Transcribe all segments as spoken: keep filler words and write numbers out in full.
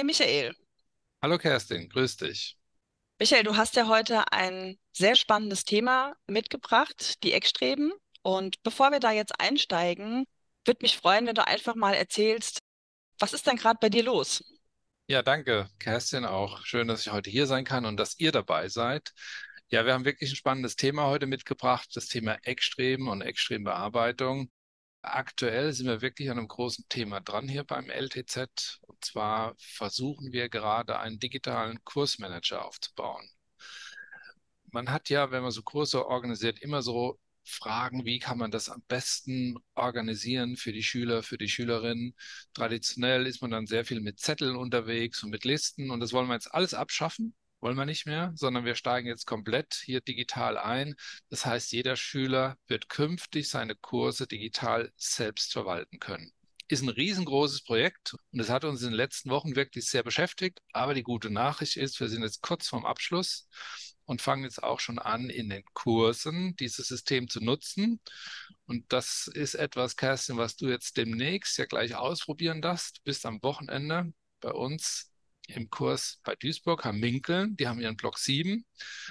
Hi Michael. Hallo Kerstin, grüß dich. Michael, du hast ja heute ein sehr spannendes Thema mitgebracht, die Eckstreben. Und bevor wir da jetzt einsteigen, würde mich freuen, wenn du einfach mal erzählst, was ist denn gerade bei dir los? Ja, danke, Kerstin, auch schön, dass ich heute hier sein kann und dass ihr dabei seid. Ja, wir haben wirklich ein spannendes Thema heute mitgebracht, das Thema Eckstreben und Eckstrebenbearbeitung. Aktuell sind wir wirklich an einem großen Thema dran hier beim L T Z. Und zwar versuchen wir gerade einen digitalen Kursmanager aufzubauen. Man hat ja, wenn man so Kurse organisiert, immer so Fragen, wie kann man das am besten organisieren für die Schüler, für die Schülerinnen. Traditionell ist man dann sehr viel mit Zetteln unterwegs und mit Listen und das wollen wir jetzt alles abschaffen. Wollen wir nicht mehr, sondern wir steigen jetzt komplett hier digital ein. Das heißt, jeder Schüler wird künftig seine Kurse digital selbst verwalten können. Ist ein riesengroßes Projekt und es hat uns in den letzten Wochen wirklich sehr beschäftigt. Aber die gute Nachricht ist, wir sind jetzt kurz vorm Abschluss und fangen jetzt auch schon an, in den Kursen dieses System zu nutzen. Und das ist etwas, Kerstin, was du jetzt demnächst ja gleich ausprobieren darfst. Du bist am Wochenende bei uns im Kurs bei Duisburg, Herr Minkeln, die haben ihren Block sieben.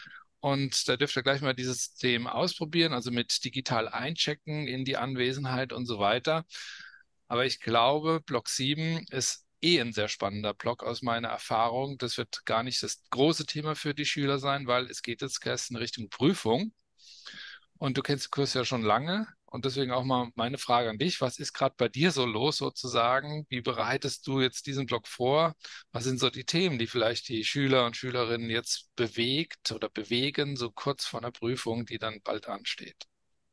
Und da dürft ihr gleich mal dieses System ausprobieren, also mit digital einchecken in die Anwesenheit und so weiter. Aber ich glaube, Block sieben ist eh ein sehr spannender Block aus meiner Erfahrung. Das wird gar nicht das große Thema für die Schüler sein, weil es geht jetzt erst in Richtung Prüfung. Und du kennst den Kurs ja schon lange. Und deswegen auch mal meine Frage an dich. Was ist gerade bei dir so los sozusagen? Wie bereitest du jetzt diesen Block vor? Was sind so die Themen, die vielleicht die Schüler und Schülerinnen jetzt bewegt oder bewegen, so kurz vor einer Prüfung, die dann bald ansteht?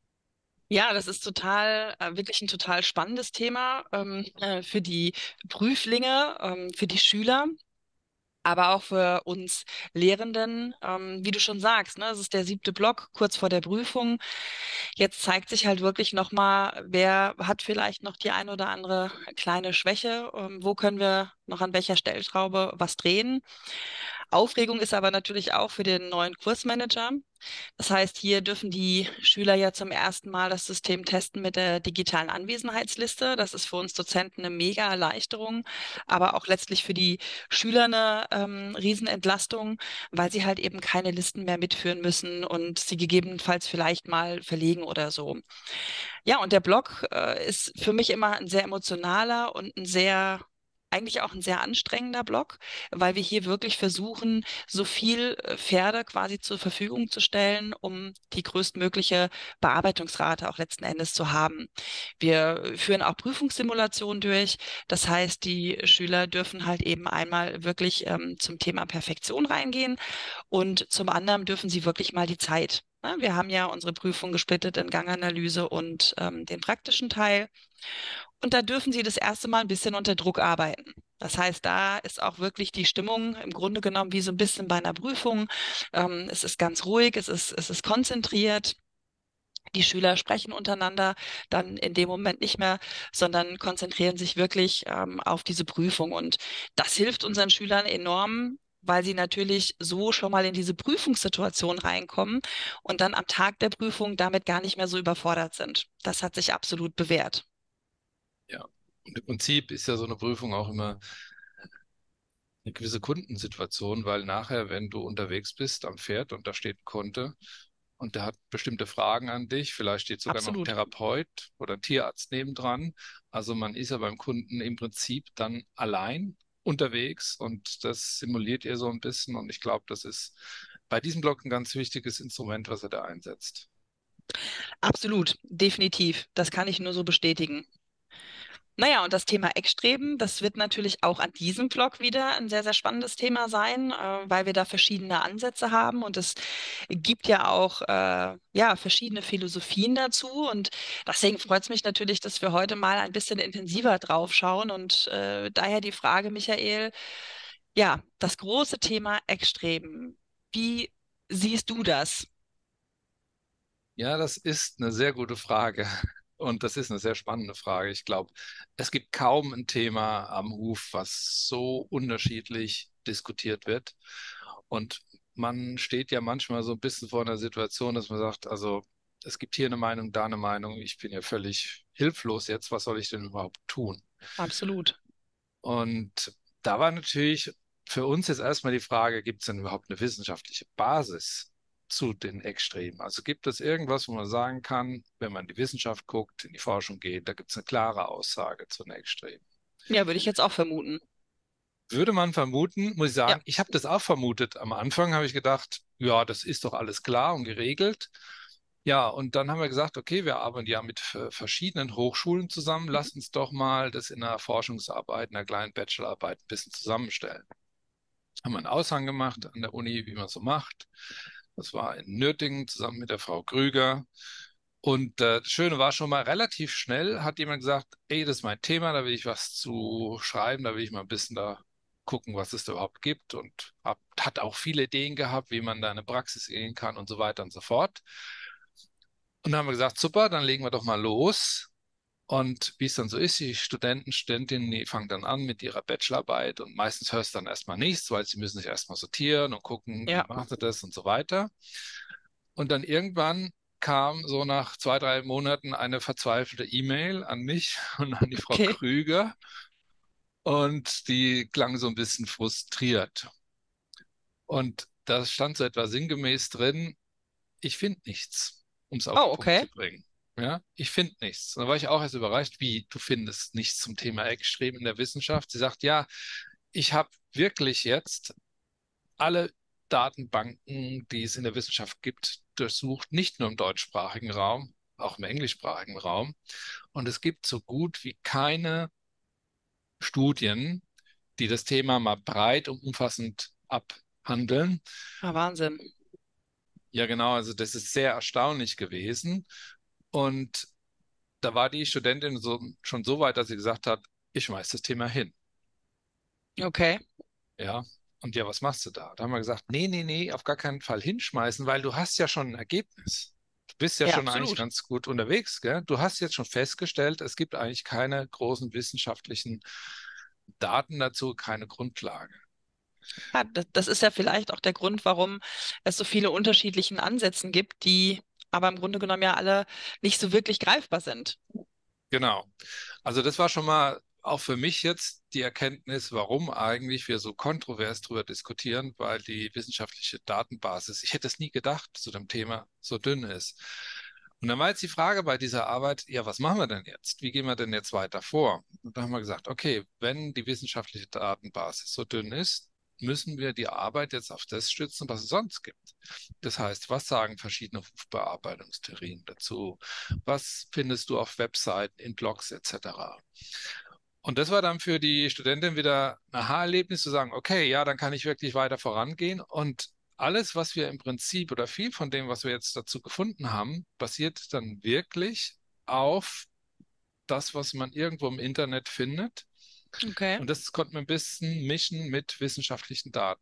Ja, das ist total, äh, wirklich ein total spannendes Thema ähm, äh, für die Prüflinge, ähm, für die Schüler. Aber auch für uns Lehrenden, ähm, wie du schon sagst, ne, es ist der siebte Block kurz vor der Prüfung. Jetzt zeigt sich halt wirklich nochmal, wer hat vielleicht noch die ein oder andere kleine Schwäche, ähm, wo können wir noch an welcher Stellschraube was drehen. Aufregung ist aber natürlich auch für den neuen Kursmanager. Das heißt, hier dürfen die Schüler ja zum ersten Mal das System testen mit der digitalen Anwesenheitsliste. Das ist für uns Dozenten eine mega Erleichterung, aber auch letztlich für die Schüler eine ähm, Riesenentlastung, weil sie halt eben keine Listen mehr mitführen müssen und sie gegebenenfalls vielleicht mal verlegen oder so. Ja, und der Blog äh, ist für mich immer ein sehr emotionaler und ein sehr eigentlich auch ein sehr anstrengender Block, weil wir hier wirklich versuchen, so viel äh, Pferde quasi zur Verfügung zu stellen, um die größtmögliche Bearbeitungsrate auch letzten Endes zu haben. Wir führen auch Prüfungssimulationen durch. Das heißt, die Schüler dürfen halt eben einmal wirklich ähm, zum Thema Perfektion reingehen und zum anderen dürfen sie wirklich mal die Zeit. Ne? Wir haben ja unsere Prüfung gesplittet in Ganganalyse und ähm, den praktischen Teil. Und da dürfen sie das erste Mal ein bisschen unter Druck arbeiten. Das heißt, da ist auch wirklich die Stimmung im Grunde genommen wie so ein bisschen bei einer Prüfung. Ähm, es ist ganz ruhig, es ist, es ist konzentriert. Die Schüler sprechen untereinander dann in dem Moment nicht mehr, sondern konzentrieren sich wirklich ähm, auf diese Prüfung. Und das hilft unseren Schülern enorm, weil sie natürlich so schon mal in diese Prüfungssituation reinkommen und dann am Tag der Prüfung damit gar nicht mehr so überfordert sind. Das hat sich absolut bewährt. Ja. Und im Prinzip ist ja so eine Prüfung auch immer eine gewisse Kundensituation, weil nachher, wenn du unterwegs bist am Pferd und da steht ein Kunde und der hat bestimmte Fragen an dich, vielleicht steht sogar noch ein Absolut. Therapeut oder ein Tierarzt nebendran. Also man ist ja beim Kunden im Prinzip dann allein unterwegs und das simuliert ihr so ein bisschen und ich glaube, das ist bei diesem Block ein ganz wichtiges Instrument, was er da einsetzt. Absolut. Definitiv. Das kann ich nur so bestätigen. Naja, und das Thema Eckstreben, das wird natürlich auch an diesem Blog wieder ein sehr, sehr spannendes Thema sein, äh, weil wir da verschiedene Ansätze haben und es gibt ja auch äh, ja, verschiedene Philosophien dazu. Und deswegen freut es mich natürlich, dass wir heute mal ein bisschen intensiver drauf schauen. Und äh, daher die Frage, Michael, ja, das große Thema Eckstreben. Wie siehst du das? Ja, das ist eine sehr gute Frage. Und das ist eine sehr spannende Frage. Ich glaube, es gibt kaum ein Thema am Huf, was so unterschiedlich diskutiert wird. Und man steht ja manchmal so ein bisschen vor einer Situation, dass man sagt, also es gibt hier eine Meinung, da eine Meinung. Ich bin ja völlig hilflos jetzt. Was soll ich denn überhaupt tun? Absolut. Und da war natürlich für uns jetzt erstmal die Frage, gibt es denn überhaupt eine wissenschaftliche Basis zu den Extremen? Also gibt es irgendwas, wo man sagen kann, wenn man in die Wissenschaft guckt, in die Forschung geht, da gibt es eine klare Aussage zu den Extremen? Ja, würde ich jetzt auch vermuten. Würde man vermuten, muss ich Ja, sagen, ich habe das auch vermutet. Am Anfang habe ich gedacht, ja, das ist doch alles klar und geregelt. Ja, und dann haben wir gesagt, okay, wir arbeiten ja mit äh, verschiedenen Hochschulen zusammen. Lass uns doch mal das in einer Forschungsarbeit, in einer kleinen Bachelorarbeit ein bisschen zusammenstellen. Haben wir einen Aushang gemacht an der Uni, wie man so macht. Das war in Nürtingen zusammen mit der Frau Krüger. Und äh, das Schöne war schon mal relativ schnell, hat jemand gesagt, ey, das ist mein Thema, da will ich was zu schreiben, da will ich mal ein bisschen da gucken, was es da überhaupt gibt und hab, hat auch viele Ideen gehabt, wie man da in eine Praxis gehen kann und so weiter und so fort. Und dann haben wir gesagt, super, dann legen wir doch mal los. Und wie es dann so ist, die Studenten, Studentinnen, die fangen dann an mit ihrer Bachelorarbeit und meistens hörst du dann erstmal nichts, weil sie müssen sich erstmal sortieren und gucken, wie ja, macht ihr das und so weiter. Und dann irgendwann kam so nach zwei, drei Monaten eine verzweifelte E-Mail an mich und an die Frau okay. Krüger und die klang so ein bisschen frustriert. Und da stand so etwa sinngemäß drin, ich finde nichts, um es auf den Oh, Punkt okay. zu bringen. Ja, ich finde nichts. Da war ich auch erst überrascht, wie du findest nichts zum Thema Extrem in der Wissenschaft. Sie sagt, ja, ich habe wirklich jetzt alle Datenbanken, die es in der Wissenschaft gibt, durchsucht, nicht nur im deutschsprachigen Raum, auch im englischsprachigen Raum. Und es gibt so gut wie keine Studien, die das Thema mal breit und umfassend abhandeln. Ah, Wahnsinn. Ja, genau, also das ist sehr erstaunlich gewesen. Und da war die Studentin so, schon so weit, dass sie gesagt hat, ich schmeiß das Thema hin. Okay. Ja. Und ja, was machst du da? Da haben wir gesagt, nee, nee, nee, auf gar keinen Fall hinschmeißen, weil du hast ja schon ein Ergebnis. Du bist ja Ja, schon eigentlich absolut. ganz gut unterwegs, gell? Du hast jetzt schon festgestellt, es gibt eigentlich keine großen wissenschaftlichen Daten dazu, keine Grundlage. Ja, das, das ist ja vielleicht auch der Grund, warum es so viele unterschiedlichen Ansätzen gibt, die aber im Grunde genommen ja alle nicht so wirklich greifbar sind. Genau. Also das war schon mal auch für mich jetzt die Erkenntnis, warum eigentlich wir so kontrovers darüber diskutieren, weil die wissenschaftliche Datenbasis, ich hätte es nie gedacht, zu dem Thema so dünn ist. Und dann war jetzt die Frage bei dieser Arbeit, ja, was machen wir denn jetzt? Wie gehen wir denn jetzt weiter vor? Und da haben wir gesagt, okay, wenn die wissenschaftliche Datenbasis so dünn ist, müssen wir die Arbeit jetzt auf das stützen, was es sonst gibt. Das heißt, was sagen verschiedene Rufbearbeitungstheorien dazu? Was findest du auf Webseiten, in Blogs et cetera? Und das war dann für die Studentin wieder ein Aha-Erlebnis zu sagen, okay, ja, dann kann ich wirklich weiter vorangehen. Und alles, was wir im Prinzip oder viel von dem, was wir jetzt dazu gefunden haben, basiert dann wirklich auf das, was man irgendwo im Internet findet. Okay. Und das konnte man ein bisschen mischen mit wissenschaftlichen Daten.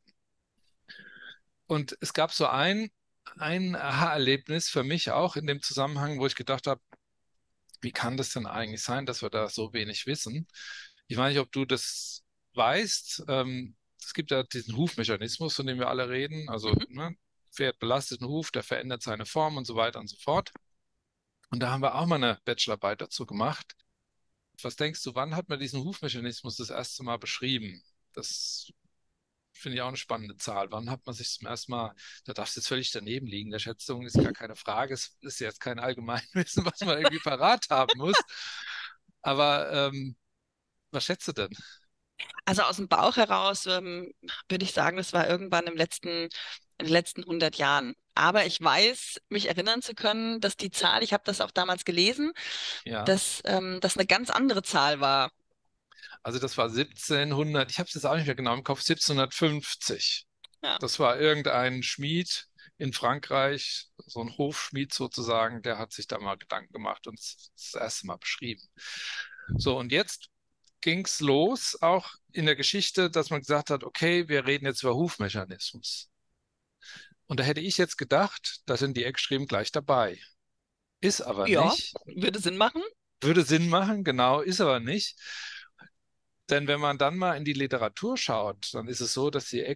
Und es gab so ein, ein Aha-Erlebnis für mich auch in dem Zusammenhang, wo ich gedacht habe, wie kann das denn eigentlich sein, dass wir da so wenig wissen? Ich weiß nicht, ob du das weißt. Ähm, es gibt ja diesen Hufmechanismus, von dem wir alle reden. Also, Mhm. ne, Pferd belastet einen Huf, der verändert seine Form und so weiter und so fort. Und da haben wir auch mal eine Bachelorarbeit dazu gemacht. Was denkst du, wann hat man diesen Hufmechanismus das erste Mal beschrieben? Das finde ich auch eine spannende Zahl. Wann hat man sich zum ersten Mal, da darf es jetzt völlig daneben liegen, der Schätzung ist gar keine Frage, es ist jetzt kein Allgemeinwissen, was man irgendwie parat haben muss. Aber ähm, was schätzt du denn? Also aus dem Bauch heraus ähm, würde ich sagen, das war irgendwann im letzten, in den letzten hundert Jahren. Aber ich weiß, mich erinnern zu können, dass die Zahl, ich habe das auch damals gelesen, Ja, dass ähm, das eine ganz andere Zahl war. also das war siebzehnhundert, ich habe es jetzt auch nicht mehr genau im Kopf, siebzehnhundertfünfzig. Ja, Das war irgendein Schmied in Frankreich, so ein Hofschmied sozusagen, der hat sich da mal Gedanken gemacht und es das erste Mal beschrieben. So, und jetzt ging es los, auch in der Geschichte, dass man gesagt hat, okay, wir reden jetzt über Hufmechanismus. Und da hätte ich jetzt gedacht, da sind die Eckstreben gleich dabei. Ist aber ja, nicht. würde Sinn machen. Würde Sinn machen, genau, ist aber nicht. Denn wenn man dann mal in die Literatur schaut, dann ist es so, dass die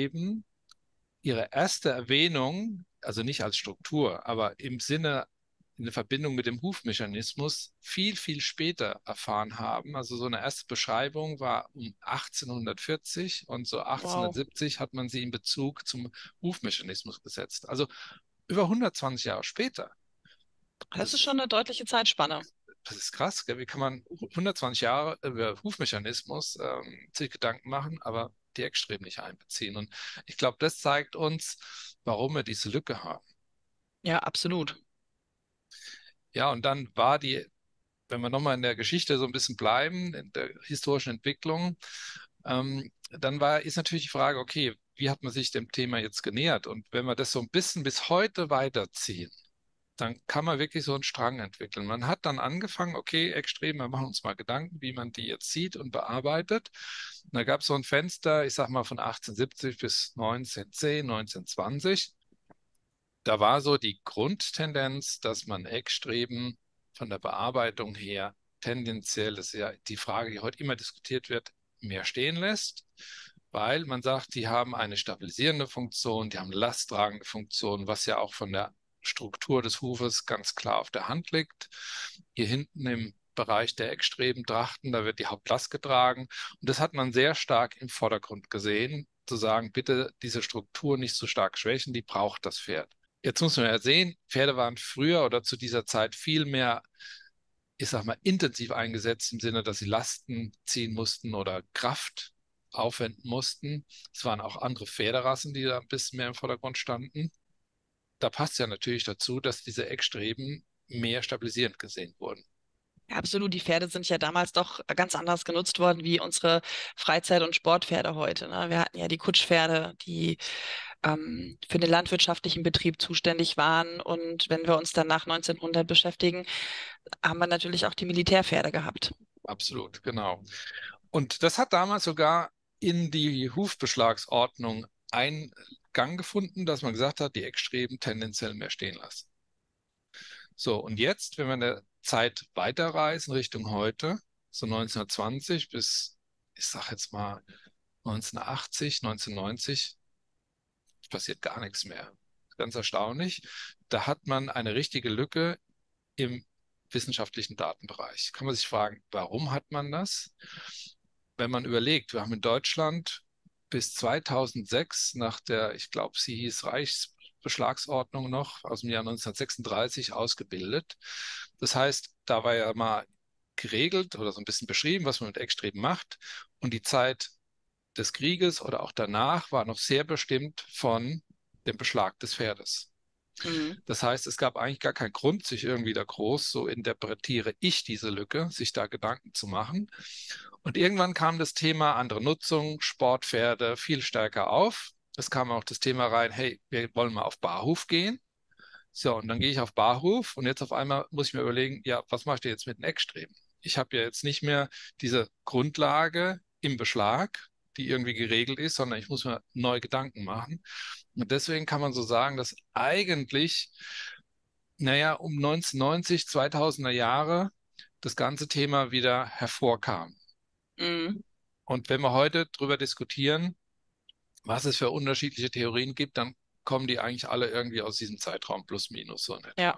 Eckstreben ihre erste Erwähnung, also nicht als Struktur, aber im Sinne in Verbindung mit dem Hufmechanismus viel, viel später erfahren haben. Also so eine erste Beschreibung war um achtzehnhundertvierzig und so Wow. achtzehnhundertsiebzig hat man sie in Bezug zum Hufmechanismus gesetzt. Also über hundertzwanzig Jahre später. Das ist Das schon eine deutliche Zeitspanne. Das ist krass, gell? Wie kann man hundertzwanzig Jahre über Hufmechanismus ähm, sich Gedanken machen, aber die Eckstreben nicht einbeziehen? Und ich glaube, das zeigt uns, warum wir diese Lücke haben. Ja, absolut. Ja, und dann war die, wenn wir nochmal in der Geschichte so ein bisschen bleiben, in der historischen Entwicklung, ähm, dann war, ist natürlich die Frage, okay, wie hat man sich dem Thema jetzt genähert? Und wenn wir das so ein bisschen bis heute weiterziehen, dann kann man wirklich so einen Strang entwickeln. Man hat dann angefangen, okay, extrem, wir machen uns mal Gedanken, wie man die jetzt sieht und bearbeitet. Und da gab es so ein Fenster, ich sag mal von achtzehnhundertsiebzig bis neunzehnhundertzehn, neunzehnhundertzwanzig. Da war so die Grundtendenz, dass man Eckstreben von der Bearbeitung her tendenziell, das ist ja die Frage, die heute immer diskutiert wird, mehr stehen lässt, weil man sagt, die haben eine stabilisierende Funktion, die haben eine lasttragende Funktion, was ja auch von der Struktur des Hufes ganz klar auf der Hand liegt. Hier hinten im Bereich der Eckstrebentrachten, da wird die Hauptlast getragen. Und das hat man sehr stark im Vordergrund gesehen, zu sagen, bitte diese Struktur nicht so stark schwächen, die braucht das Pferd. Jetzt muss man ja sehen, Pferde waren früher oder zu dieser Zeit viel mehr, ich sag mal, intensiv eingesetzt im Sinne, dass sie Lasten ziehen mussten oder Kraft aufwenden mussten. Es waren auch andere Pferderassen, die da ein bisschen mehr im Vordergrund standen. Da passt ja natürlich dazu, dass diese Eckstreben mehr stabilisierend gesehen wurden. Ja, absolut. Die Pferde sind ja damals doch ganz anders genutzt worden wie unsere Freizeit- und Sportpferde heute. Ne? Wir hatten ja die Kutschpferde, die ähm, für den landwirtschaftlichen Betrieb zuständig waren. Und wenn wir uns dann nach neunzehnhundert beschäftigen, haben wir natürlich auch die Militärpferde gehabt. Absolut, genau. Und das hat damals sogar in die Hufbeschlagsordnung Eingang gefunden, dass man gesagt hat, die Eckstreben tendenziell mehr stehen lassen. So, und jetzt, wenn wir in der Zeit weiterreisen Richtung heute, so neunzehnhundertzwanzig bis, ich sag jetzt mal neunzehnhundertachtzig, neunzehnhundertneunzig, passiert gar nichts mehr. Ganz erstaunlich. Da hat man eine richtige Lücke im wissenschaftlichen Datenbereich. Kann man sich fragen, warum hat man das? Wenn man überlegt, wir haben in Deutschland bis zweitausendsechs nach der, ich glaube, sie hieß Reichsbeschlagsordnung noch aus dem Jahr neunzehnhundertsechsunddreißig ausgebildet. Das heißt, da war ja mal geregelt oder so ein bisschen beschrieben, was man mit Eckstreben macht. Und die Zeit des Krieges oder auch danach war noch sehr bestimmt von dem Beschlag des Pferdes. Mhm. Das heißt, es gab eigentlich gar keinen Grund, sich irgendwie da groß, so interpretiere ich diese Lücke, sich da Gedanken zu machen. Und irgendwann kam das Thema andere Nutzung, Sportpferde viel stärker auf. Es kam auch das Thema rein, hey, wir wollen mal auf Barhof gehen. So, und dann gehe ich auf Barhof und jetzt auf einmal muss ich mir überlegen, ja, was mache ich denn jetzt mit den Eckstreben? Ich habe ja jetzt nicht mehr diese Grundlage im Beschlag, die irgendwie geregelt ist, sondern ich muss mir neue Gedanken machen. Und deswegen kann man so sagen, dass eigentlich, naja, um neunzehnhundertneunzig, zweitausender Jahre das ganze Thema wieder hervorkam. Mhm. Und wenn wir heute darüber diskutieren, was es für unterschiedliche Theorien gibt, dann kommen die eigentlich alle irgendwie aus diesem Zeitraum plus minus so in Ja. etwa.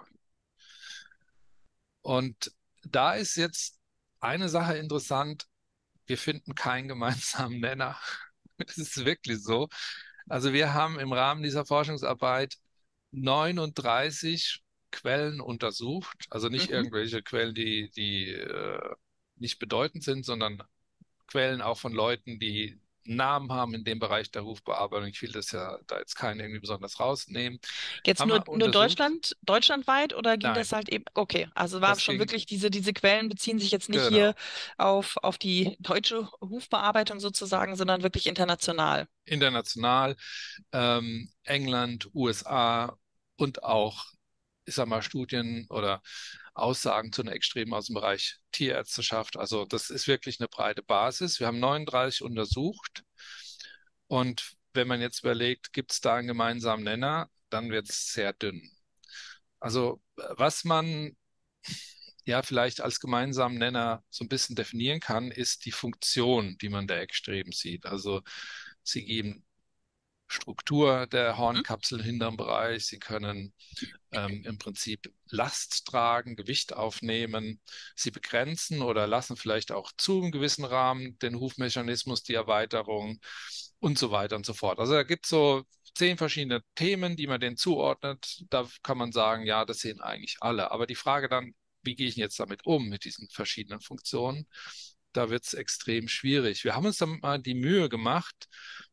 Und da ist jetzt eine Sache interessant, wir finden keinen gemeinsamen Nenner. Es ist wirklich so. Also wir haben im Rahmen dieser Forschungsarbeit neununddreißig Quellen untersucht, also nicht Mhm. irgendwelche Quellen, die, die äh, nicht bedeutend sind, sondern Quellen auch von Leuten, die Namen haben in dem Bereich der Rufbearbeitung. Ich will das ja da jetzt keinen irgendwie besonders rausnehmen. Jetzt Haben nur, wir nur untersucht? Deutschland, deutschlandweit oder ging Nein, das halt eben? Okay, also war das schon ging wirklich diese, diese Quellen beziehen sich jetzt nicht hier genau auf, auf die deutsche Hufbearbeitung sozusagen, sondern wirklich international. international, ähm, England, U S A und auch, ich sag mal, Studien oder Aussagen zu einer Extremen aus dem Bereich Tierärzteschaft. Also das ist wirklich eine breite Basis. Wir haben neununddreißig untersucht und wenn man jetzt überlegt, gibt es da einen gemeinsamen Nenner, dann wird es sehr dünn. Also was man ja vielleicht als gemeinsamen Nenner so ein bisschen definieren kann, ist die Funktion, die man der Extremen sieht. Also sie geben Struktur der Mhm. Hornkapsel im hinteren Bereich. Sie können ähm, im Prinzip Last tragen, Gewicht aufnehmen. Sie begrenzen oder lassen vielleicht auch zu im gewissen Rahmen den Hufmechanismus, die Erweiterung und so weiter und so fort. Also da gibt es so zehn verschiedene Themen, die man denen zuordnet. Da kann man sagen, ja, das sehen eigentlich alle. Aber die Frage dann, wie gehe ich denn jetzt damit um, mit diesen verschiedenen Funktionen? Da wird es extrem schwierig. Wir haben uns dann mal die Mühe gemacht,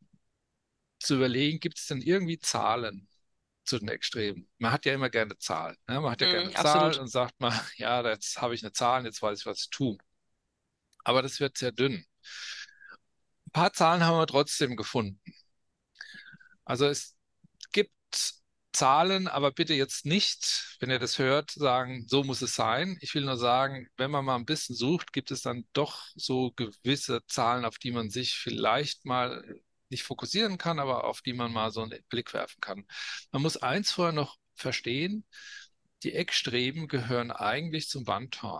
zu überlegen, gibt es denn irgendwie Zahlen zu den Extremen? Man hat ja immer gerne Zahlen. Ne? Man hat ja Mhm, gerne Zahlen absolut. und sagt mal, ja, jetzt habe ich eine Zahl, jetzt weiß ich, was ich tue. Aber das wird sehr dünn. Ein paar Zahlen haben wir trotzdem gefunden. Also es gibt Zahlen, aber bitte jetzt nicht, wenn ihr das hört, sagen, so muss es sein. Ich will nur sagen, wenn man mal ein bisschen sucht, gibt es dann doch so gewisse Zahlen, auf die man sich vielleicht mal nicht fokussieren kann, aber auf die man mal so einen Blick werfen kann. Man muss eins vorher noch verstehen, die Eckstreben gehören eigentlich zum Wandhorn.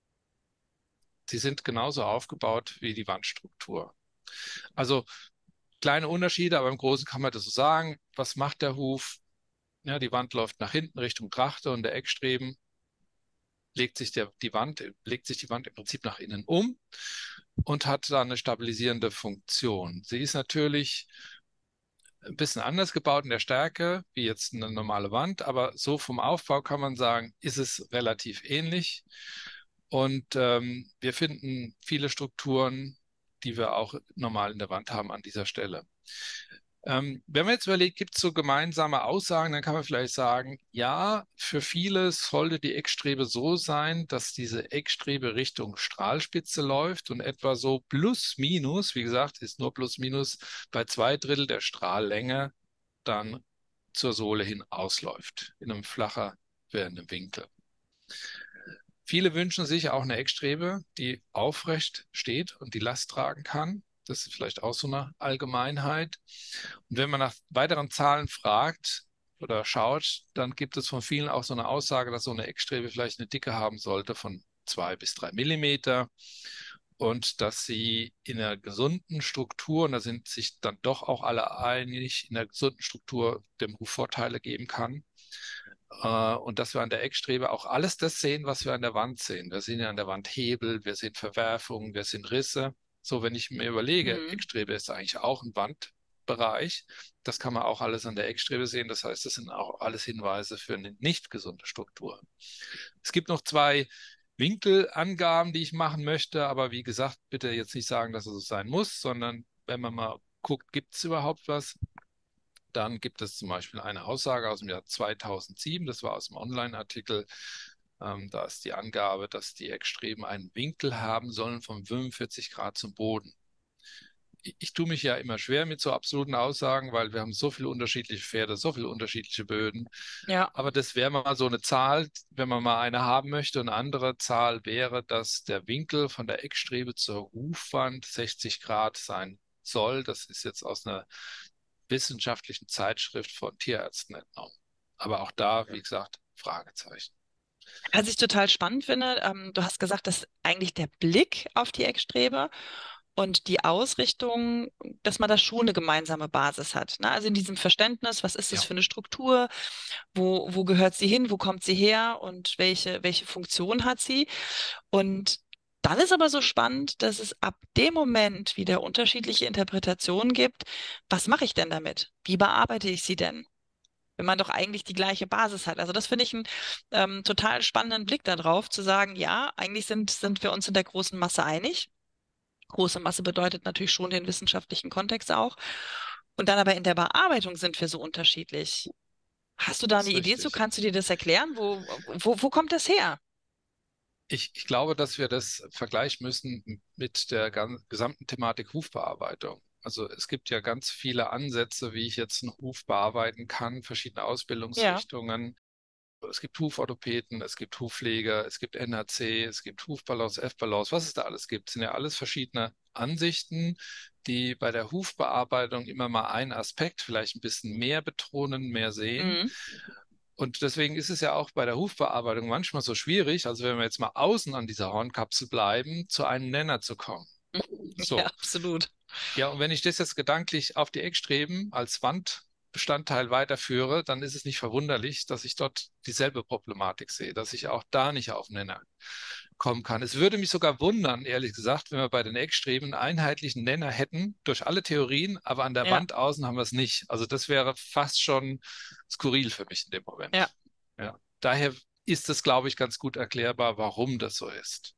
Sie sind genauso aufgebaut wie die Wandstruktur. Also kleine Unterschiede, aber im Großen kann man das so sagen. Was macht der Huf? Ja, die Wand läuft nach hinten Richtung Trachte und der Eckstreben legt sich der, die Wand, legt sich die Wand im Prinzip nach innen um und hat da eine stabilisierende Funktion. Sie ist natürlich ein bisschen anders gebaut in der Stärke, wie jetzt eine normale Wand, aber so vom Aufbau kann man sagen, ist es relativ ähnlich. Und ähm, wir finden viele Strukturen, die wir auch normal in der Wand haben an dieser Stelle. Ähm, wenn man jetzt überlegt, gibt es so gemeinsame Aussagen, dann kann man vielleicht sagen, ja, für viele sollte die Eckstrebe so sein, dass diese Eckstrebe Richtung Strahlspitze läuft und etwa so plus minus, wie gesagt, ist nur plus minus bei zwei Drittel der Strahllänge dann zur Sohle hin ausläuft, in einem flacher werdenden Winkel. Viele wünschen sich auch eine Eckstrebe, die aufrecht steht und die Last tragen kann. Das ist vielleicht auch so eine Allgemeinheit. Und wenn man nach weiteren Zahlen fragt oder schaut, dann gibt es von vielen auch so eine Aussage, dass so eine Eckstrebe vielleicht eine Dicke haben sollte von zwei bis drei Millimeter und dass sie in einer gesunden Struktur, und da sind sich dann doch auch alle einig, in einer gesunden Struktur dem Huf Vorteile geben kann. Äh, und dass wir an der Eckstrebe auch alles das sehen, was wir an der Wand sehen. Wir sehen ja an der Wand Hebel, wir sehen Verwerfungen, wir sehen Risse. So, wenn ich mir überlege, Mhm. Eckstrebe ist eigentlich auch ein Wandbereich. Das kann man auch alles an der Eckstrebe sehen. Das heißt, das sind auch alles Hinweise für eine nicht gesunde Struktur. Es gibt noch zwei Winkelangaben, die ich machen möchte, aber wie gesagt, bitte jetzt nicht sagen, dass es so sein muss, sondern wenn man mal guckt, gibt es überhaupt was? Dann gibt es zum Beispiel eine Aussage aus dem Jahr zweitausendsieben, das war aus dem Online-Artikel. Ähm, da ist die Angabe, dass die Eckstreben einen Winkel haben sollen von fünfundvierzig Grad zum Boden. Ich, ich tue mich ja immer schwer mit so absoluten Aussagen, weil wir haben so viele unterschiedliche Pferde, so viele unterschiedliche Böden. Ja. Aber das wäre mal so eine Zahl, wenn man mal eine haben möchte. Und eine andere Zahl wäre, dass der Winkel von der Eckstrebe zur Hufwand sechzig Grad sein soll. Das ist jetzt aus einer wissenschaftlichen Zeitschrift von Tierärzten entnommen. Aber auch da, wie gesagt, Fragezeichen. Was ich total spannend finde, ähm, du hast gesagt, dass eigentlich der Blick auf die Eckstrebe und die Ausrichtung, dass man da schon eine gemeinsame Basis hat. Ne? Also in diesem Verständnis, was ist das Ja, für eine Struktur, wo, wo gehört sie hin, wo kommt sie her und welche, welche Funktion hat sie? Und dann ist aber so spannend, dass es ab dem Moment wieder unterschiedliche Interpretationen gibt. Was mache ich denn damit? Wie bearbeite ich sie denn? Wenn man doch eigentlich die gleiche Basis hat. Also das finde ich einen ähm, total spannenden Blick darauf, zu sagen, ja, eigentlich sind, sind wir uns in der großen Masse einig. Große Masse bedeutet natürlich schon den wissenschaftlichen Kontext auch. Und dann aber in der Bearbeitung sind wir so unterschiedlich. Hast du da das eine ist Idee zu? richtig. Kannst du dir das erklären? Wo, wo, wo kommt das her? Ich, ich glaube, dass wir das vergleichen müssen mit der gan- gesamten Thematik Hufbearbeitung. Also es gibt ja ganz viele Ansätze, wie ich jetzt einen Huf bearbeiten kann, verschiedene Ja. Ausbildungsrichtungen. Es gibt Huforthopäden, es gibt Hufpfleger, es gibt N H C, es gibt Hufbalance, F-Balance, was es da alles gibt, sind ja alles verschiedene Ansichten, die bei der Hufbearbeitung immer mal einen Aspekt vielleicht ein bisschen mehr betonen, mehr sehen. Mhm. Und deswegen ist es ja auch bei der Hufbearbeitung manchmal so schwierig, also wenn wir jetzt mal außen an dieser Hornkapsel bleiben, zu einem Nenner zu kommen. Ja, So. absolut. Ja, und wenn ich das jetzt gedanklich auf die Eckstreben als Wandbestandteil weiterführe, dann ist es nicht verwunderlich, dass ich dort dieselbe Problematik sehe, dass ich auch da nicht auf einen Nenner kommen kann. Es würde mich sogar wundern, ehrlich gesagt, wenn wir bei den Eckstreben einen einheitlichen Nenner hätten, durch alle Theorien, aber an der Ja, Wand außen haben wir es nicht. Also das wäre fast schon skurril für mich in dem ja. Moment. Ja. Daher ist es, glaube ich, ganz gut erklärbar, warum das so ist.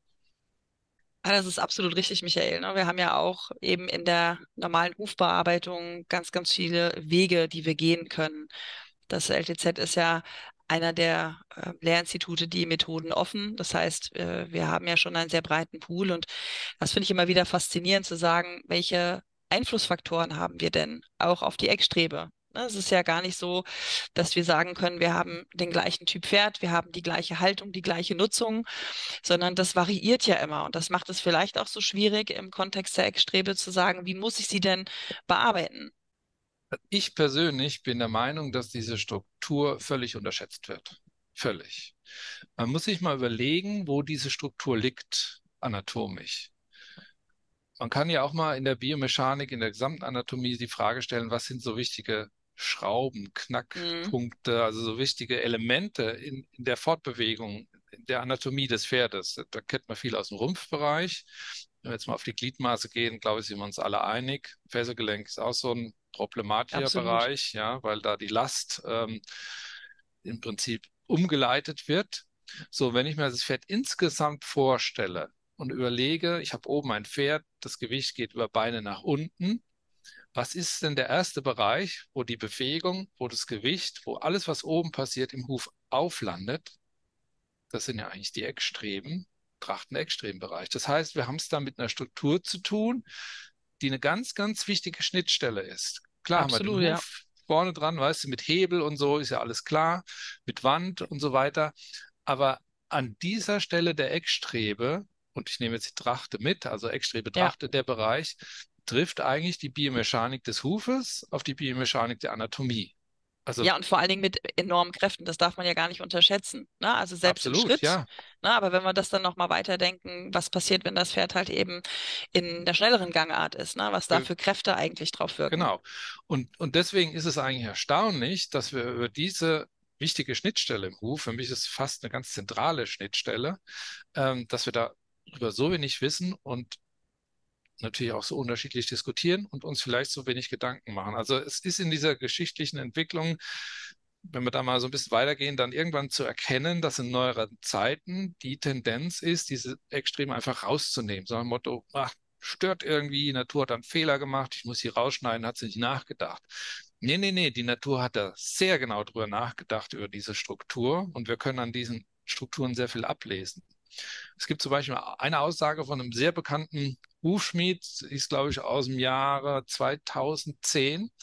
Ah, das ist absolut richtig, Michael. Ne? Wir haben ja auch eben in der normalen Rufbearbeitung ganz, ganz viele Wege, die wir gehen können. Das L T Z ist ja einer der äh, Lehrinstitute, die Methoden offen. Das heißt, äh, wir haben ja schon einen sehr breiten Pool und das finde ich immer wieder faszinierend zu sagen, welche Einflussfaktoren haben wir denn auch auf die Eckstrebe? Ne, Es ist ja gar nicht so, dass wir sagen können, wir haben den gleichen Typ Pferd, wir haben die gleiche Haltung, die gleiche Nutzung, sondern das variiert ja immer. Und das macht es vielleicht auch so schwierig, im Kontext der Eckstrebe zu sagen, wie muss ich sie denn bearbeiten? Ich persönlich bin der Meinung, dass diese Struktur völlig unterschätzt wird. Völlig. Man muss sich mal überlegen, wo diese Struktur liegt, anatomisch. Man kann ja auch mal in der Biomechanik, in der gesamten Anatomie die Frage stellen, was sind so wichtige Schrauben, Mhm, Knackpunkte, also so wichtige Elemente in, in der Fortbewegung, in der Anatomie des Pferdes. Da kennt man viel aus dem Rumpfbereich. Wenn wir jetzt mal auf die Gliedmaße gehen, glaube ich, sind wir uns alle einig. Ferselgelenk ist auch so ein problematischer absolut. Bereich, ja, weil da die Last ähm, im Prinzip umgeleitet wird. So, wenn ich mir das Pferd insgesamt vorstelle und überlege, ich habe oben ein Pferd, das Gewicht geht über Beine nach unten. Was ist denn der erste Bereich, wo die Bewegung, wo das Gewicht, wo alles, was oben passiert, im Huf auflandet? Das sind ja eigentlich die Eckstreben, Trachten-Eckstrebenbereich. Das heißt, wir haben es da mit einer Struktur zu tun, die eine ganz, ganz wichtige Schnittstelle ist. Klar haben wir den Absolut, ja. Huf vorne dran, weißt du, mit Hebel und so ist ja alles klar, mit Wand und so weiter. Aber an dieser Stelle der Eckstrebe, und ich nehme jetzt die Trachte mit, also Eckstrebe, Ja. Trachte, der Bereich, trifft eigentlich die Biomechanik des Hufes auf die Biomechanik der Anatomie. Also Ja, und vor allen Dingen mit enormen Kräften. Das darf man ja gar nicht unterschätzen. Ne? Also selbst im absolut, Schritt. ja. Ne? Aber wenn wir das dann nochmal weiterdenken, was passiert, wenn das Pferd halt eben in der schnelleren Gangart ist, ne? Was da Ge- für Kräfte eigentlich drauf wirken. Genau. Und, und deswegen ist es eigentlich erstaunlich, dass wir über diese wichtige Schnittstelle im Huf, für mich ist es fast eine ganz zentrale Schnittstelle, ähm, dass wir da über so wenig wissen und natürlich auch so unterschiedlich diskutieren und uns vielleicht so wenig Gedanken machen. Also es ist in dieser geschichtlichen Entwicklung, wenn wir da mal so ein bisschen weitergehen, dann irgendwann zu erkennen, dass in neueren Zeiten die Tendenz ist, diese Extreme einfach rauszunehmen. So ein Motto, ach, stört irgendwie, die Natur hat einen Fehler gemacht, ich muss sie rausschneiden, hat sie nicht nachgedacht. Nee, nee, nee, die Natur hat da sehr genau drüber nachgedacht, über diese Struktur und wir können an diesen Strukturen sehr viel ablesen. Es gibt zum Beispiel eine Aussage von einem sehr bekannten Hufschmied, ist glaube ich aus dem Jahre zweitausendzehn,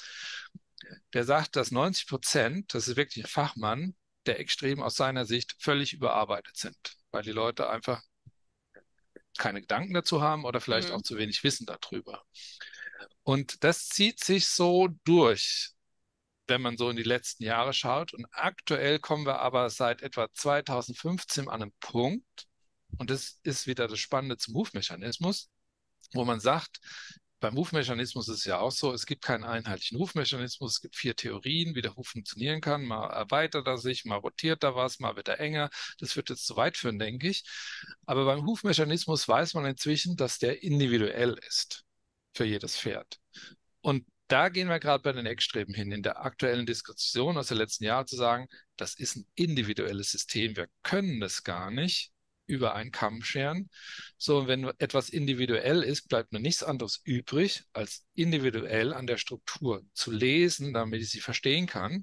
der sagt, dass neunzig Prozent, das ist wirklich ein Fachmann, der Extrem aus seiner Sicht völlig überarbeitet sind, weil die Leute einfach keine Gedanken dazu haben oder vielleicht auch Mhm. zu wenig wissen darüber. Und das zieht sich so durch, wenn man so in die letzten Jahre schaut. Und aktuell kommen wir aber seit etwa zweitausendfünfzehn an einen Punkt, und das ist wieder das Spannende zum Hufmechanismus, wo man sagt, beim Hufmechanismus ist es ja auch so, es gibt keinen einheitlichen Hufmechanismus, es gibt vier Theorien, wie der Huf funktionieren kann. Mal erweitert er sich, mal rotiert er was, mal wird er enger. Das wird jetzt zu weit führen, denke ich. Aber beim Hufmechanismus weiß man inzwischen, dass der individuell ist für jedes Pferd. Und da gehen wir gerade bei den Eckstreben hin, in der aktuellen Diskussion aus den letzten Jahren zu sagen, das ist ein individuelles System. Wir können das gar nicht über einen Kamm scheren. So, und wenn etwas individuell ist, bleibt mir nichts anderes übrig, als individuell an der Struktur zu lesen, damit ich sie verstehen kann.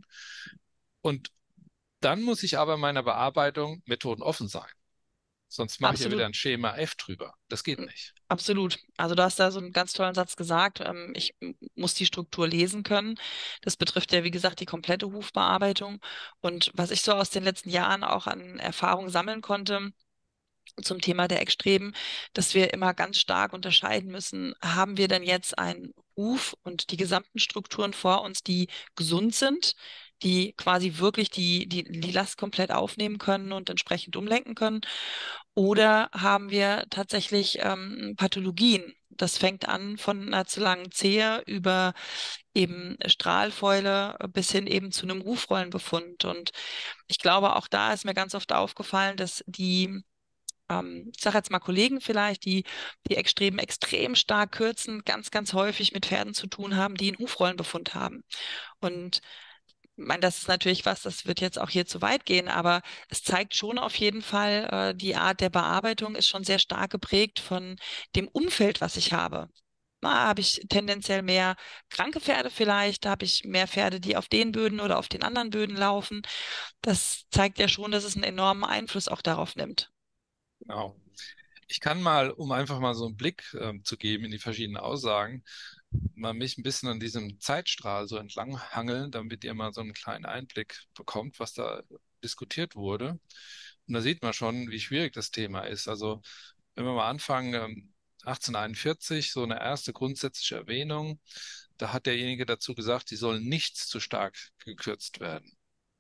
Und dann muss ich aber in meiner Bearbeitung methodenoffen sein. Sonst mache ich ja wieder Absolut. ein Schema F drüber. Das geht nicht. Absolut. Also du hast da so einen ganz tollen Satz gesagt. Ähm, ich m- muss die Struktur lesen können. Das betrifft ja, wie gesagt, die komplette Hufbearbeitung. Und was ich so aus den letzten Jahren auch an Erfahrung sammeln konnte, zum Thema der Eckstreben, dass wir immer ganz stark unterscheiden müssen, haben wir denn jetzt einen Huf und die gesamten Strukturen vor uns, die gesund sind, die quasi wirklich die, die, die Last komplett aufnehmen können und entsprechend umlenken können. Oder haben wir tatsächlich ähm, Pathologien? Das fängt an von einer zu langen Zehe über eben Strahlfäule bis hin eben zu einem Hufrollenbefund. Und ich glaube, auch da ist mir ganz oft aufgefallen, dass die, ähm, ich sage jetzt mal Kollegen vielleicht, die die Extremen extrem stark kürzen, ganz, ganz häufig mit Pferden zu tun haben, die einen Hufrollenbefund haben. Und ich meine, das ist natürlich was, das wird jetzt auch hier zu weit gehen, aber es zeigt schon auf jeden Fall, äh, die Art der Bearbeitung ist schon sehr stark geprägt von dem Umfeld, was ich habe. Na, habe ich tendenziell mehr kranke Pferde vielleicht, habe ich mehr Pferde, die auf den Böden oder auf den anderen Böden laufen. Das zeigt ja schon, dass es einen enormen Einfluss auch darauf nimmt. Genau. Ich kann mal, um einfach mal so einen Blick ähm, zu geben in die verschiedenen Aussagen, mal mich ein bisschen an diesem Zeitstrahl so entlang hangeln, damit ihr mal so einen kleinen Einblick bekommt, was da diskutiert wurde. Und da sieht man schon, wie schwierig das Thema ist. Also wenn wir mal anfangen, ähm, achtzehnhunderteinundvierzig, so eine erste grundsätzliche Erwähnung, da hat derjenige dazu gesagt, sie sollen nichts zu stark gekürzt werden.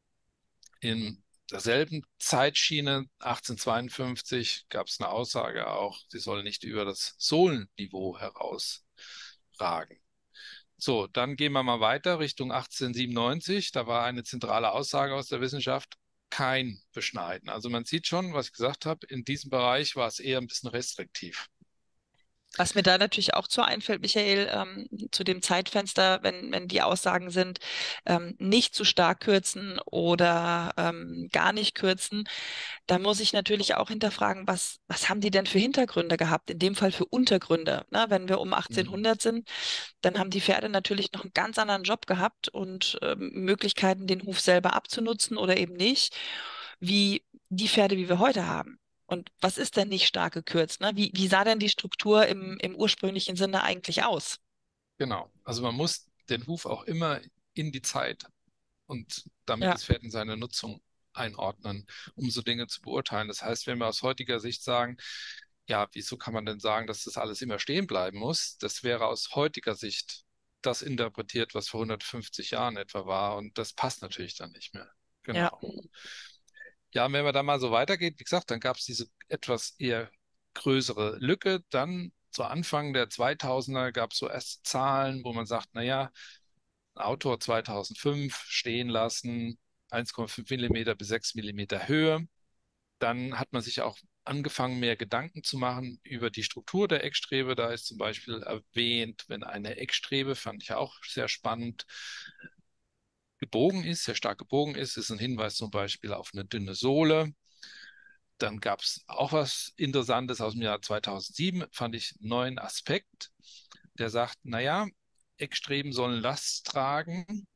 In derselben Zeitschiene, achtzehnhundertzweiundfünfzig, gab es eine Aussage auch, sie soll nicht über das Sohlenniveau herausragen. So, dann gehen wir mal weiter Richtung achtzehnhundertsiebenundneunzig. Da war eine zentrale Aussage aus der Wissenschaft, kein Beschneiden. Also man sieht schon, was ich gesagt habe, in diesem Bereich war es eher ein bisschen restriktiv. Was mir da natürlich auch zu einfällt, Michael, ähm, zu dem Zeitfenster, wenn, wenn die Aussagen sind, ähm, nicht zu stark kürzen oder ähm, gar nicht kürzen, da muss ich natürlich auch hinterfragen, was, was haben die denn für Hintergründe gehabt? In dem Fall für Untergründe. Ne? Wenn wir um Mhm. achtzehnhundert sind, dann haben die Pferde natürlich noch einen ganz anderen Job gehabt und ähm, Möglichkeiten, den Huf selber abzunutzen oder eben nicht, wie die Pferde, wie wir heute haben. Und was ist denn nicht stark gekürzt? Ne? Wie, wie sah denn die Struktur im, im ursprünglichen Sinne eigentlich aus? Genau. Also man muss den Huf auch immer in die Zeit und damit Ja, das Pferd in seine Nutzung einordnen, um so Dinge zu beurteilen. Das heißt, wenn wir aus heutiger Sicht sagen, ja, wieso kann man denn sagen, dass das alles immer stehen bleiben muss? Das wäre aus heutiger Sicht das interpretiert, was vor hundertfünfzig Jahren etwa war. Und das passt natürlich dann nicht mehr. ja, Genau. Ja, und wenn man da mal so weitergeht, wie gesagt, dann gab es diese etwas eher größere Lücke. Dann zu Anfang der zweitausender gab es so erst Zahlen, wo man sagt, naja, Autor zweitausendfünf stehen lassen, eins Komma fünf Millimeter bis sechs Millimeter Höhe. Dann hat man sich auch angefangen, mehr Gedanken zu machen über die Struktur der Eckstrebe. Da ist zum Beispiel erwähnt, wenn eine Eckstrebe, fand ich auch sehr spannend, gebogen ist, sehr stark gebogen ist, ist ein Hinweis zum Beispiel auf eine dünne Sohle. Dann gab es auch was Interessantes aus dem Jahr zweitausendsieben, fand ich einen neuen Aspekt, der sagt, naja, Eckstreben sollen Last tragen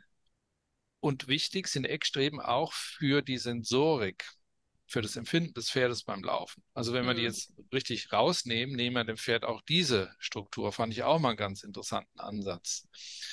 und wichtig sind Eckstreben auch für die Sensorik, für das Empfinden des Pferdes beim Laufen. Also wenn wir die mm, jetzt richtig rausnehmen, nehmen wir dem Pferd auch diese Struktur, fand ich auch mal einen ganz interessanten Ansatz.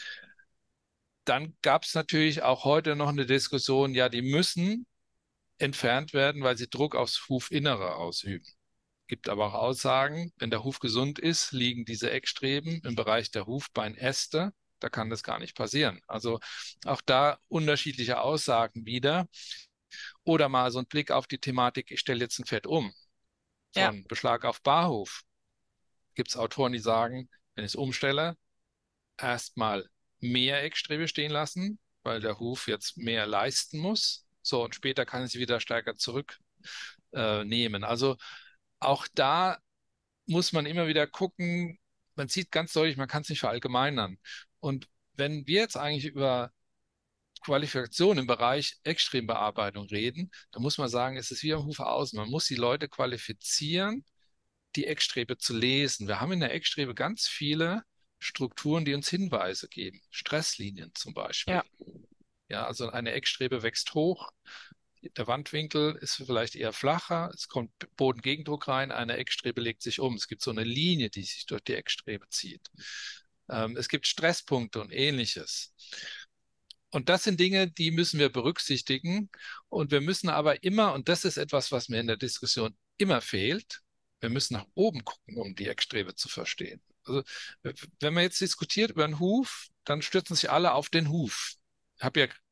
Dann gab es natürlich auch heute noch eine Diskussion, ja, die müssen entfernt werden, weil sie Druck aufs Hufinnere ausüben. Gibt aber auch Aussagen, wenn der Huf gesund ist, liegen diese Eckstreben im Bereich der Hufbeinäste. Da kann das gar nicht passieren. Also auch da unterschiedliche Aussagen wieder. Oder mal so ein Blick auf die Thematik, ich stelle jetzt ein Pferd um, ja, von Beschlag auf Barhof. Gibt es Autoren, die sagen, wenn ich es umstelle, erstmal mehr Eckstrebe stehen lassen, weil der Huf jetzt mehr leisten muss. So, und später kann ich sie wieder stärker zurücknehmen. Äh, nehmen. Also auch da muss man immer wieder gucken, man sieht ganz deutlich, man kann es nicht verallgemeinern. Und wenn wir jetzt eigentlich über Qualifikation im Bereich Extrembearbeitung reden, dann muss man sagen, es ist wie am Hufe außen. Man muss die Leute qualifizieren, die Eckstrebe zu lesen. Wir haben in der Eckstrebe ganz viele Strukturen, die uns Hinweise geben. Stresslinien zum Beispiel. ja, Ja, also eine Eckstrebe wächst hoch, der Wandwinkel ist vielleicht eher flacher, es kommt Bodengegendruck rein, eine Eckstrebe legt sich um. Es gibt so eine Linie, die sich durch die Eckstrebe zieht. Ähm, es gibt Stresspunkte und ähnliches. Und das sind Dinge, die müssen wir berücksichtigen. Und wir müssen aber immer, und das ist etwas, was mir in der Diskussion immer fehlt, wir müssen nach oben gucken, um die Eckstrebe zu verstehen. Also, wenn man jetzt diskutiert über einen Huf, dann stürzen sich alle auf den Huf. Ich habe ja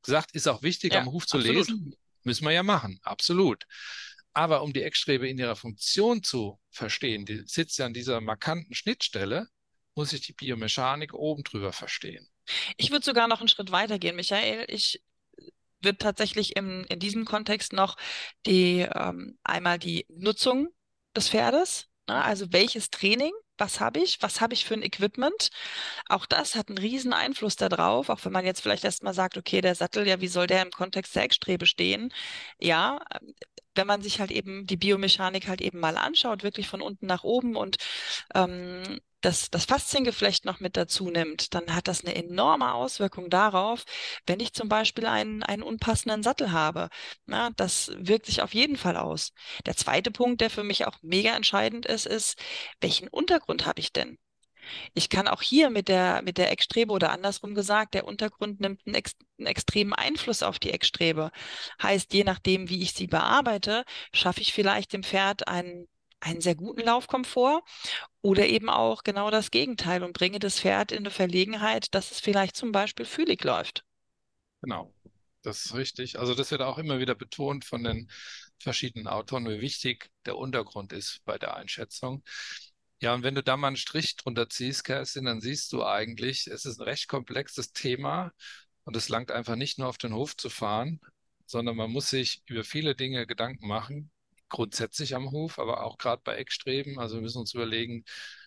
gesagt, ist auch wichtig, Ja, am Huf zu absolut. lesen, müssen wir ja machen, absolut. Aber um die Eckstrebe in ihrer Funktion zu verstehen, die sitzt ja an dieser markanten Schnittstelle, muss ich die Biomechanik oben drüber verstehen. Ich würde sogar noch einen Schritt weiter gehen, Michael. Ich würde tatsächlich im, in diesem Kontext noch die ähm, einmal die Nutzung des Pferdes, ne? Also welches Training, was habe ich, was habe ich für ein Equipment? Auch das hat einen riesen Einfluss darauf, auch wenn man jetzt vielleicht erstmal sagt, okay, der Sattel, ja, wie soll der im Kontext der Eckstrebe stehen? Ja, ähm, wenn man sich halt eben die Biomechanik halt eben mal anschaut, wirklich von unten nach oben und ähm, das, das Fasziengeflecht noch mit dazu nimmt, dann hat das eine enorme Auswirkung darauf, wenn ich zum Beispiel einen, einen unpassenden Sattel habe. Na, das wirkt sich auf jeden Fall aus. Der zweite Punkt, der für mich auch mega entscheidend ist, ist, welchen Untergrund habe ich denn? Ich kann auch hier mit der, mit der Eckstrebe oder andersrum gesagt, der Untergrund nimmt einen, ex einen extremen Einfluss auf die Eckstrebe. Heißt, je nachdem, wie ich sie bearbeite, schaffe ich vielleicht dem Pferd einen, einen sehr guten Laufkomfort oder eben auch genau das Gegenteil und bringe das Pferd in eine Verlegenheit, dass es vielleicht zum Beispiel fühlig läuft. Genau, das ist richtig. Also das wird auch immer wieder betont von den verschiedenen Autoren, wie wichtig der Untergrund ist bei der Einschätzung. Ja, und wenn du da mal einen Strich drunter ziehst, Kerstin, dann siehst du eigentlich, es ist ein recht komplexes Thema und es langt einfach nicht nur auf den Hof zu fahren, sondern man muss sich über viele Dinge Gedanken machen, grundsätzlich am Hof, aber auch gerade bei Eckstreben. Also wir müssen uns überlegen,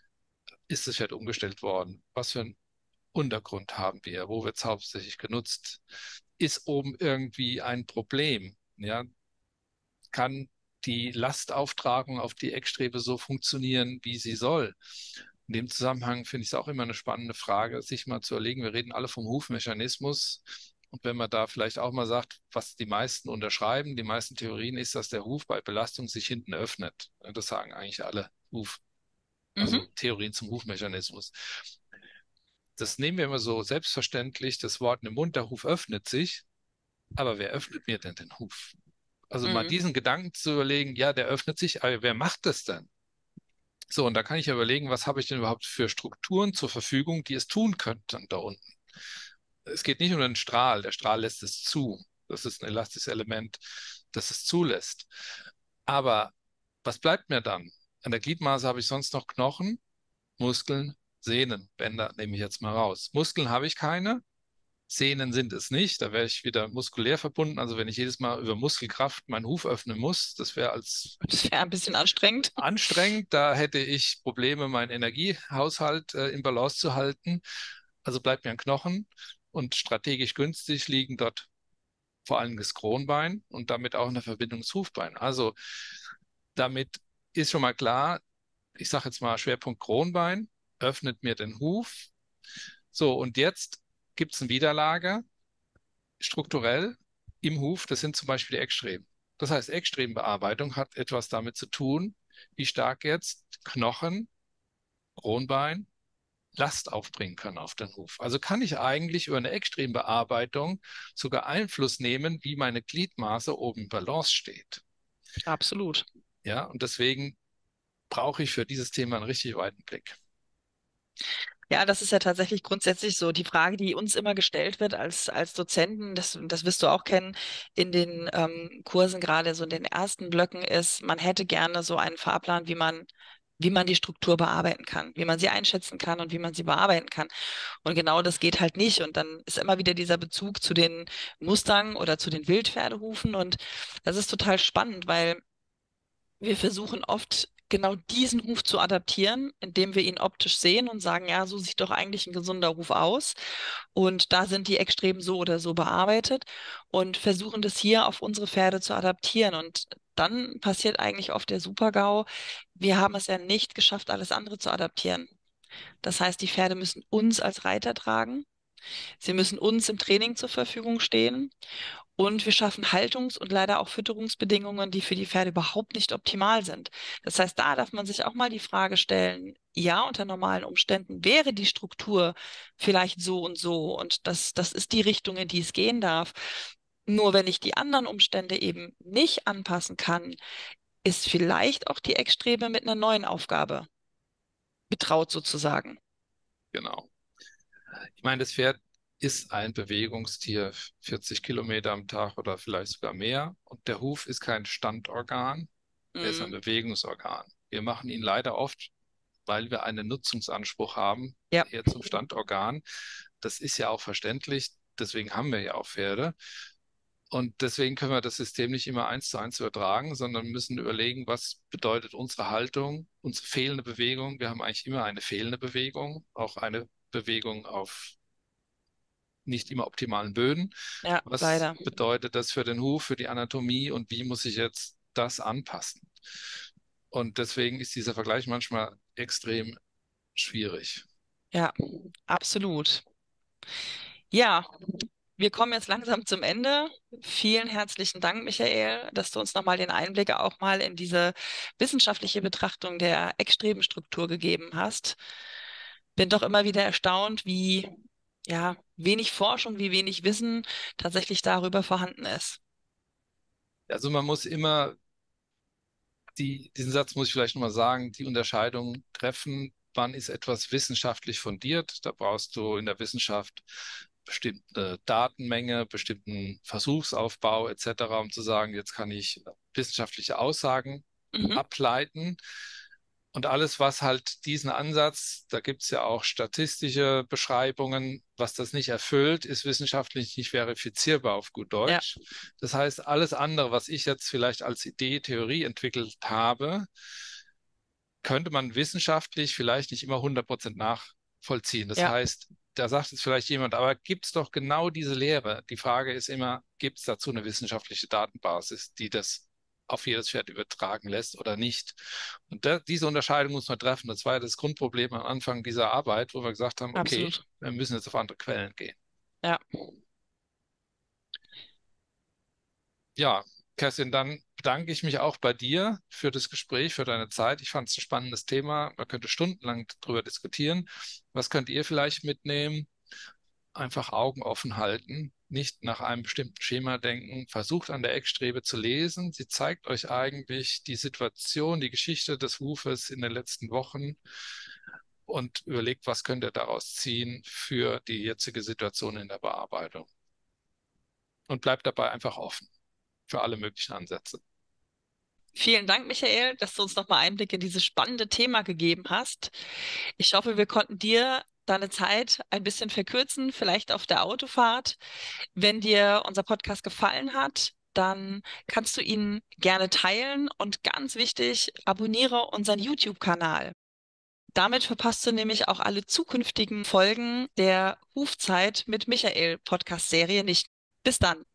ist das Pferd umgestellt worden? Was für ein Untergrund haben wir? Wo wird es hauptsächlich genutzt? Ist oben irgendwie ein Problem? Ja, kann die Lastauftragung auf die Eckstrebe so funktionieren, wie sie soll? In dem Zusammenhang finde ich es auch immer eine spannende Frage, sich mal zu überlegen. Wir reden alle vom Hufmechanismus. Und wenn man da vielleicht auch mal sagt, was die meisten unterschreiben, die meisten Theorien ist, dass der Huf bei Belastung sich hinten öffnet. Das sagen eigentlich alle Huf, Mhm, also Theorien zum Hufmechanismus. Das nehmen wir immer so selbstverständlich, das Wort im Mund, der Huf öffnet sich, aber wer öffnet mir denn den Huf? Also mal mhm, diesen Gedanken zu überlegen, ja, der öffnet sich, aber wer macht das denn? So, und da kann ich ja überlegen, was habe ich denn überhaupt für Strukturen zur Verfügung, die es tun könnten da unten. Es geht nicht um den Strahl, der Strahl lässt es zu. Das ist ein elastisches Element, das es zulässt. Aber was bleibt mir dann? An der Gliedmaße habe ich sonst noch Knochen, Muskeln, Sehnen, Bänder nehme ich jetzt mal raus. Muskeln habe ich keine, Sehnen sind es nicht. Da wäre ich wieder muskulär verbunden. Also wenn ich jedes Mal über Muskelkraft meinen Huf öffnen muss, das wäre als das wäre ein bisschen anstrengend. anstrengend. Da hätte ich Probleme, meinen Energiehaushalt äh, in Balance zu halten. Also bleibt mir ein Knochen und strategisch günstig liegen dort vor allem das Kronbein und damit auch eine Verbindung zum Hufbein. Also damit ist schon mal klar, ich sage jetzt mal Schwerpunkt Kronbein, öffnet mir den Huf. So, und jetzt gibt es ein Widerlager strukturell im Huf, das sind zum Beispiel die Eckstreben. Das heißt, Eckstrebenbearbeitung hat etwas damit zu tun, wie stark jetzt Knochen, Kronbein Last aufbringen können auf den Huf. Also kann ich eigentlich über eine Eckstrebenbearbeitung sogar Einfluss nehmen, wie meine Gliedmaße oben in Balance steht. Absolut. Ja, und deswegen brauche ich für dieses Thema einen richtig weiten Blick. Ja, das ist ja tatsächlich grundsätzlich so. Die Frage, die uns immer gestellt wird als, als Dozenten, das, das wirst du auch kennen, in den ähm, Kursen, gerade so in den ersten Blöcken, ist, man hätte gerne so einen Fahrplan, wie man, wie man die Struktur bearbeiten kann, wie man sie einschätzen kann und wie man sie bearbeiten kann. Und genau das geht halt nicht. Und dann ist immer wieder dieser Bezug zu den Mustang oder zu den Wildpferdehufen. Und das ist total spannend, weil wir versuchen oft genau diesen Ruf zu adaptieren, indem wir ihn optisch sehen und sagen, ja, so sieht doch eigentlich ein gesunder Ruf aus. Und da sind die Eckstreben so oder so bearbeitet und versuchen das hier auf unsere Pferde zu adaptieren. Und dann passiert eigentlich oft der Super-GAU. Wir haben es ja nicht geschafft, alles andere zu adaptieren. Das heißt, die Pferde müssen uns als Reiter tragen. Sie müssen uns im Training zur Verfügung stehen. Und wir schaffen Haltungs- und leider auch Fütterungsbedingungen, die für die Pferde überhaupt nicht optimal sind. Das heißt, da darf man sich auch mal die Frage stellen, ja, unter normalen Umständen wäre die Struktur vielleicht so und so und das, das ist die Richtung, in die es gehen darf. Nur wenn ich die anderen Umstände eben nicht anpassen kann, ist vielleicht auch die Eckstrebe mit einer neuen Aufgabe betraut sozusagen. Genau. Ich meine, das Pferd ist ein Bewegungstier vierzig Kilometer am Tag oder vielleicht sogar mehr. Und der Huf ist kein Standorgan, er ist ein Mhm. Bewegungsorgan. Wir machen ihn leider oft, weil wir einen Nutzungsanspruch haben, Ja, eher zum Standorgan. Das ist ja auch verständlich, deswegen haben wir ja auch Pferde. Und deswegen können wir das System nicht immer eins zu eins übertragen, sondern müssen überlegen, was bedeutet unsere Haltung, unsere fehlende Bewegung. Wir haben eigentlich immer eine fehlende Bewegung, auch eine Bewegung auf nicht immer optimalen Böden. ja, Was leider. bedeutet das für den Huf, für die Anatomie und wie muss ich jetzt das anpassen? Und deswegen ist dieser Vergleich manchmal extrem schwierig. Ja, absolut. Ja, wir kommen jetzt langsam zum Ende. Vielen herzlichen Dank, Michael, dass du uns nochmal den Einblick auch mal in diese wissenschaftliche Betrachtung der Eckstrebenstruktur gegeben hast. Bin doch immer wieder erstaunt, wie ja, wenig Forschung, wie wenig Wissen tatsächlich darüber vorhanden ist. Also man muss immer die, diesen Satz muss ich vielleicht nochmal sagen, die Unterscheidung treffen, wann ist etwas wissenschaftlich fundiert. Da brauchst du in der Wissenschaft bestimmte Datenmenge, bestimmten Versuchsaufbau et cetera, um zu sagen, jetzt kann ich wissenschaftliche Aussagen Mhm. ableiten. Und alles, was halt diesen Ansatz, da gibt es ja auch statistische Beschreibungen, was das nicht erfüllt, ist wissenschaftlich nicht verifizierbar auf gut Ja, Deutsch. Das heißt, alles andere, was ich jetzt vielleicht als Idee, Theorie entwickelt habe, könnte man wissenschaftlich vielleicht nicht immer hundert Prozent nachvollziehen. Das ja, heißt, da sagt jetzt vielleicht jemand, aber gibt es doch genau diese Lehre? Die Frage ist immer, gibt es dazu eine wissenschaftliche Datenbasis, die das auf jedes Pferd übertragen lässt oder nicht? Und da, diese Unterscheidung muss man treffen. Das war ja das Grundproblem am Anfang dieser Arbeit, wo wir gesagt haben, okay, absolut. wir müssen jetzt auf andere Quellen gehen. Ja, Ja, Kerstin, dann bedanke ich mich auch bei dir für das Gespräch, für deine Zeit. Ich fand es ein spannendes Thema. Man könnte stundenlang darüber diskutieren. Was könnt ihr vielleicht mitnehmen? Einfach Augen offen halten, nicht nach einem bestimmten Schema denken. Versucht an der Eckstrebe zu lesen. Sie zeigt euch eigentlich die Situation, die Geschichte des Hufes in den letzten Wochen und überlegt, was könnt ihr daraus ziehen für die jetzige Situation in der Bearbeitung. Und bleibt dabei einfach offen für alle möglichen Ansätze. vielen Dank, Michael, dass du uns nochmal Einblick in dieses spannende Thema gegeben hast. Ich hoffe, wir konnten dir deine Zeit ein bisschen verkürzen, vielleicht auf der Autofahrt. Wenn dir unser Podcast gefallen hat, dann kannst du ihn gerne teilen und ganz wichtig, abonniere unseren YouTube-Kanal. Damit verpasst du nämlich auch alle zukünftigen Folgen der Hufzeit mit Michael Podcast-Serie nicht. Bis dann.